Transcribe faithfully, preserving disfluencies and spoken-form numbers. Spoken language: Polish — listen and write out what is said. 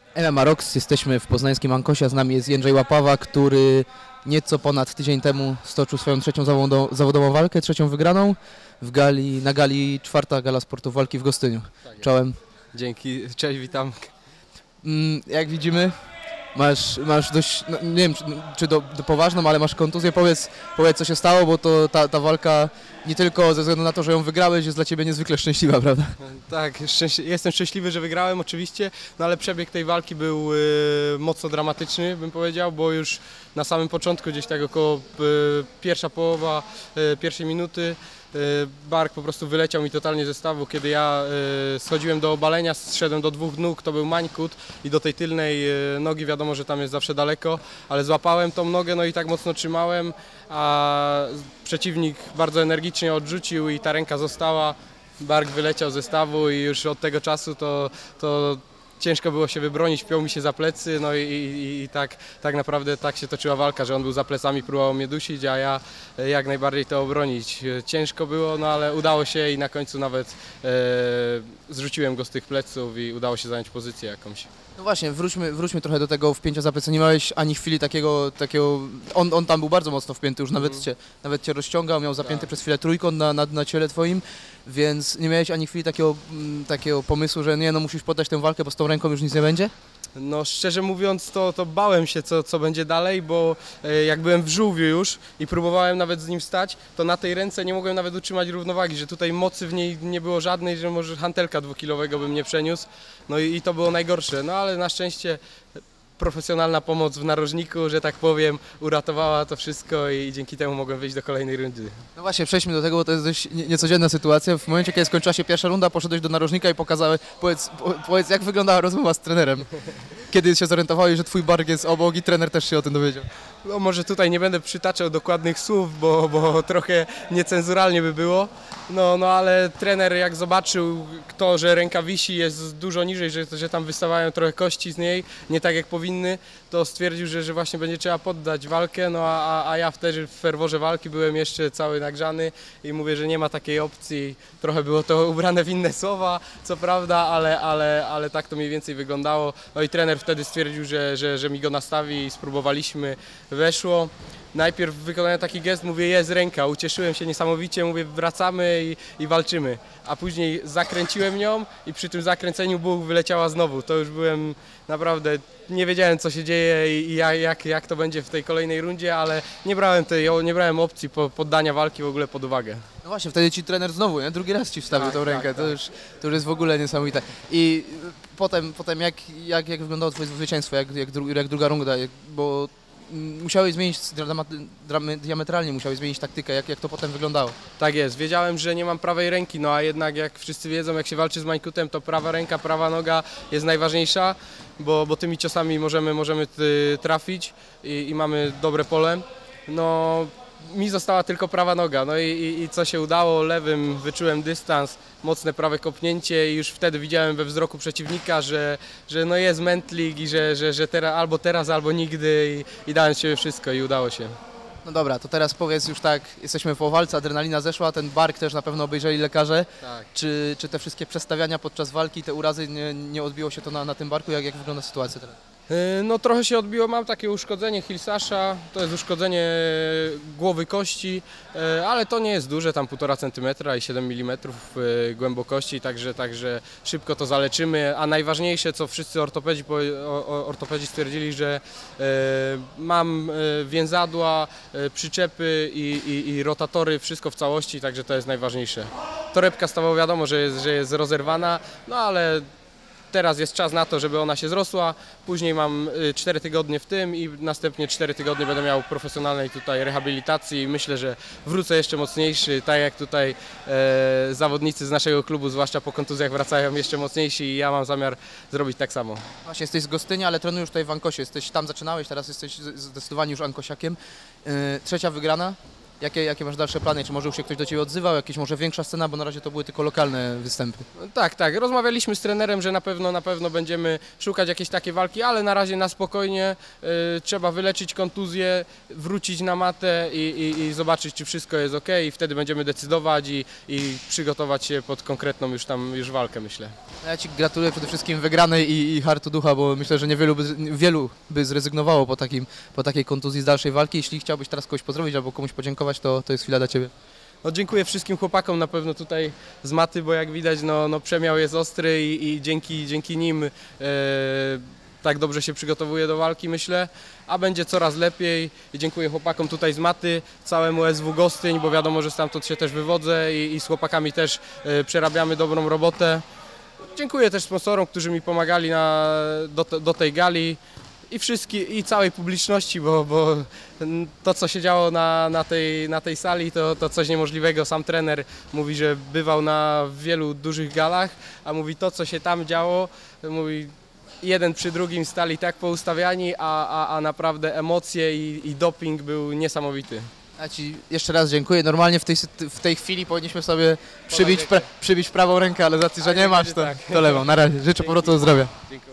M M A Rocks, jesteśmy w poznańskim Ankosie, a z nami jest Jędrzej Łapawa, który nieco ponad tydzień temu stoczył swoją trzecią zawodą, zawodową walkę, trzecią wygraną w gali, na gali czwarta gala sportu walki w Gostyniu. Tak. Czołem. Dzięki, cześć, witam. Mm, jak widzimy, masz, masz dość, no, nie wiem czy, czy do, do poważną, ale masz kontuzję. Powiedz, powiedz co się stało, bo to ta, ta walka nie tylko ze względu na to, że ją wygrałeś, jest dla Ciebie niezwykle szczęśliwa, prawda? Tak, szczęś jestem szczęśliwy, że wygrałem oczywiście, no ale przebieg tej walki był y, mocno dramatyczny, bym powiedział, bo już na samym początku, gdzieś tak około y, pierwsza połowa y, pierwszej minuty, bark po prostu wyleciał mi totalnie ze stawu, kiedy ja schodziłem do obalenia, zszedłem do dwóch nóg, to był mańkut i do tej tylnej nogi wiadomo, że tam jest zawsze daleko, ale złapałem tą nogę, no i tak mocno trzymałem, a przeciwnik bardzo energicznie odrzucił i ta ręka została, bark wyleciał ze stawu i już od tego czasu to, to ciężko było się wybronić, wpiął mi się za plecy, no i, i, i tak, tak naprawdę tak się toczyła walka, że on był za plecami, próbował mnie dusić, a ja jak najbardziej to obronić. Ciężko było, no ale udało się i na końcu nawet e, zrzuciłem go z tych pleców i udało się zająć pozycję jakąś. No właśnie, wróćmy, wróćmy trochę do tego wpięcia za plecy. Nie miałeś ani chwili takiego, takiego on, on tam był bardzo mocno wpięty, już nawet, mm. cię, nawet cię rozciągał, miał zapięty tak. przez chwilę trójkąt na, na, na ciele twoim, więc nie miałeś ani chwili takiego, m, takiego pomysłu, że nie no musisz poddać tę walkę, bo z tą ręką już nic nie będzie? No szczerze mówiąc to, to bałem się co, co będzie dalej, bo e, jak byłem w żółwiu już i próbowałem nawet z nim stać, to na tej ręce nie mogłem nawet utrzymać równowagi, że tutaj mocy w niej nie było żadnej, że może hantelka dwukilowego bym nie przeniósł, no i, i to było najgorsze, no ale na szczęście profesjonalna pomoc w narożniku, że tak powiem, uratowała to wszystko i dzięki temu mogłem wyjść do kolejnej rundy. No właśnie, przejdźmy do tego, bo to jest dość nie, niecodzienna sytuacja. W momencie, kiedy skończyła się pierwsza runda, poszedłeś do narożnika i pokazałeś, powiedz, po, powiedz jak wyglądała rozmowa z trenerem, kiedy się zorientowałeś, że twój bark jest obok i trener też się o tym dowiedział. No może tutaj nie będę przytaczał dokładnych słów, bo, bo trochę niecenzuralnie by było, no, no ale trener jak zobaczył to, że ręka wisi, jest dużo niżej, że, że tam wystawają trochę kości z niej, nie tak jak powinny, to stwierdził, że, że właśnie będzie trzeba poddać walkę, no a, a ja wtedy w ferworze walki byłem jeszcze cały nagrzany i mówię, że nie ma takiej opcji, trochę było to ubrane w inne słowa, co prawda, ale, ale, ale tak to mniej więcej wyglądało, no i trener wtedy stwierdził, że, że, że mi go nastawi i spróbowaliśmy, weszło. Najpierw wykonałem taki gest, mówię jest ręka, ucieszyłem się niesamowicie, mówię wracamy i, i walczymy, a później zakręciłem nią i przy tym zakręceniu buch wyleciała znowu, to już byłem naprawdę, nie wiedziałem co się dzieje i jak, jak to będzie w tej kolejnej rundzie, ale nie brałem, tej, nie brałem opcji poddania walki w ogóle pod uwagę. No właśnie, wtedy ci trener znowu, nie? Drugi raz ci wstawił tak, tą rękę, tak, to, tak. Już, to już jest w ogóle niesamowite. I potem, potem jak, jak, jak wyglądało twoje zwycięstwo, jak, jak, dru, jak druga runda, jak, bo musiałeś zmienić, diametralnie musiałeś zmienić taktykę, jak, jak to potem wyglądało? Tak jest, wiedziałem, że nie mam prawej ręki, no a jednak jak wszyscy wiedzą, jak się walczy z mańkutem, to prawa ręka, prawa noga jest najważniejsza, bo, bo tymi ciosami możemy, możemy trafić i, i mamy dobre pole. No, mi została tylko prawa noga, no i, i, i co się udało, lewym wyczułem dystans, mocne prawe kopnięcie i już wtedy widziałem we wzroku przeciwnika, że, że no jest mętlik i że, że, że teraz, albo teraz, albo nigdy i, i dałem z siebie wszystko i udało się. No dobra, to teraz powiedz już tak, jesteśmy po walce, adrenalina zeszła, ten bark też na pewno obejrzeli lekarze. Tak. Czy, czy te wszystkie przestawiania podczas walki, te urazy, nie, nie odbiło się to na, na tym barku? Jak, jak wygląda sytuacja teraz? No trochę się odbiło, mam takie uszkodzenie Hilsasza, to jest uszkodzenie głowy kości, ale to nie jest duże, tam półtora centymetra i siedem milimetrów głębokości, także, także szybko to zaleczymy, a najważniejsze, co wszyscy ortopedzi, ortopedzi stwierdzili, że mam więzadła, przyczepy i, i, i rotatory, wszystko w całości, także to jest najważniejsze. Torebka stawowa wiadomo, że jest, że jest rozerwana, no ale teraz jest czas na to, żeby ona się zrosła, później mam cztery tygodnie w tym i następnie cztery tygodnie będę miał profesjonalnej tutaj rehabilitacji i myślę, że wrócę jeszcze mocniejszy, tak jak tutaj e, zawodnicy z naszego klubu, zwłaszcza po kontuzjach wracają jeszcze mocniejsi i ja mam zamiar zrobić tak samo. Właśnie, jesteś z Gostynia, ale trenujesz tutaj w Ankosie, jesteś, tam zaczynałeś, teraz jesteś zdecydowanie już Ankosiakiem. Yy, trzecia wygrana, Jakie, jakie masz dalsze plany? Czy może już się ktoś do Ciebie odzywał? Jakieś może większa scena, bo na razie to były tylko lokalne występy. Tak, tak. Rozmawialiśmy z trenerem, że na pewno, na pewno będziemy szukać jakiejś takiej walki, ale na razie na spokojnie. Y, trzeba wyleczyć kontuzję, wrócić na matę i, i, i zobaczyć, czy wszystko jest ok, i wtedy będziemy decydować i, i przygotować się pod konkretną już tam już walkę, myślę. Ja Ci gratuluję przede wszystkim wygranej i, i hartu ducha, bo myślę, że niewielu by, wielu by zrezygnowało po, takim, po takiej kontuzji z dalszej walki. Jeśli chciałbyś teraz kogoś pozdrowić albo komuś podziękować, to, to jest chwila dla Ciebie. No, dziękuję wszystkim chłopakom na pewno tutaj z maty, bo jak widać no, no przemiał jest ostry i, i dzięki, dzięki nim e, tak dobrze się przygotowuję do walki, myślę, a będzie coraz lepiej. I dziękuję chłopakom tutaj z maty, całemu S W Gostyń, bo wiadomo, że stamtąd się też wywodzę i, i z chłopakami też e, przerabiamy dobrą robotę. Dziękuję też sponsorom, którzy mi pomagali na, do, do tej gali. I wszystkim, i całej publiczności, bo, bo to, co się działo na, na, tej, na tej sali, to, to coś niemożliwego. Sam trener mówi, że bywał na wielu dużych galach, a mówi, to, co się tam działo, mówi, jeden przy drugim stali tak poustawiani, a, a, a naprawdę emocje i, i doping był niesamowity. Ja Ci jeszcze raz dziękuję. Normalnie w tej, w tej chwili powinniśmy sobie przybić, pra, przybić prawą rękę, ale za to, że nie masz, to, to lewą. Na razie. Życzę powrotu do zdrowia. Dziękuję.